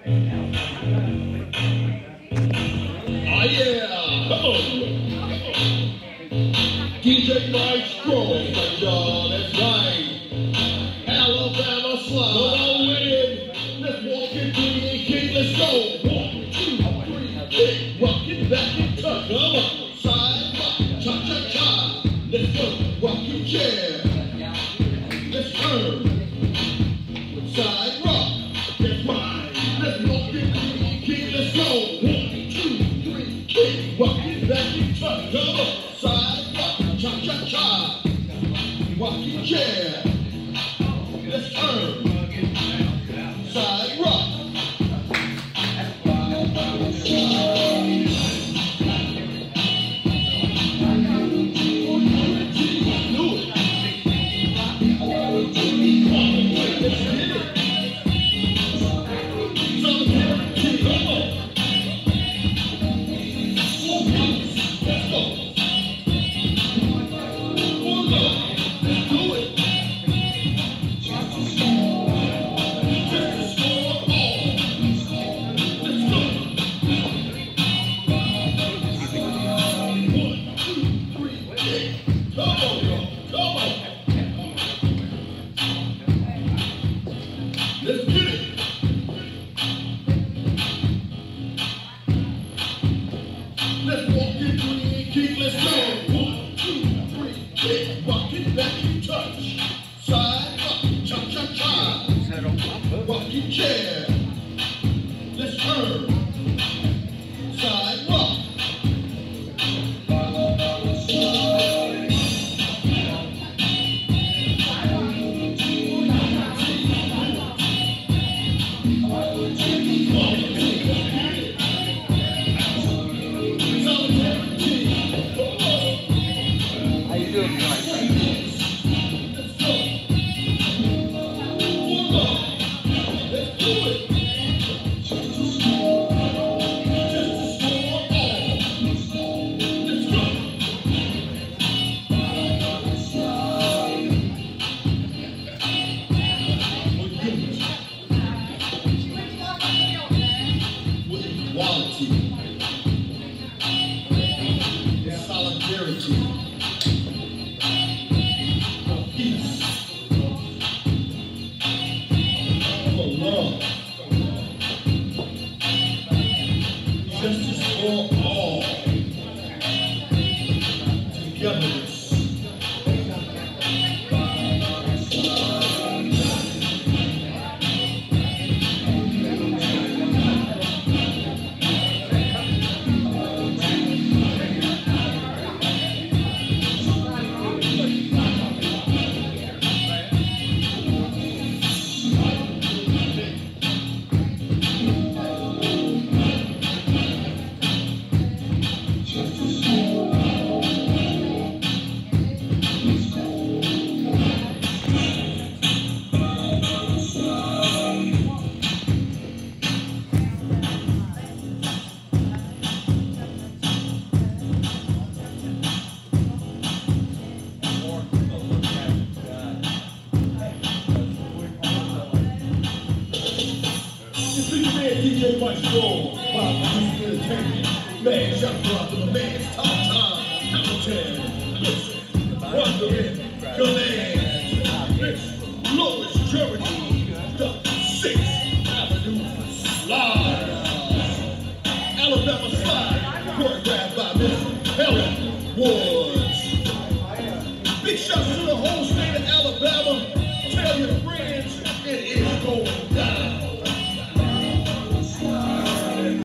Oh yeah! Come on! DJ Maestro, y'all, that's right. Alabama slide. Come on with it. Let's walk it, King, let's go. 1, 2, 3, kick, rock it, back and touch. Come on. Side rock, cha-cha-cha. Let's go. Rock your chair. Let's turn. Side rock. That's right. Let's walk it, King, let's go. 1, 2, 3, kick, rock it, back and touch. Come on. Side rock, cha-cha-cha. Rock your chair. Let's turn. Side rock. Let's get it. Let's walk it, King, let's go. 1, 2, 3, kick, rock it, back and touch. Side rock, cha-cha-cha. Rock your chair. Let's turn. Side rock. Equality, solidarity, for peace, for love, justice for all, togetherness. DJ Maestro, while I'm entertaining. Man, shout out to the man's top time, Hamilton. Listen, wondering, Gallant, Louis, Germany, the 6th Avenue Slide. Alabama Slide, choreographed by Miss hlwoods. Big shout to the whole state of Alabama.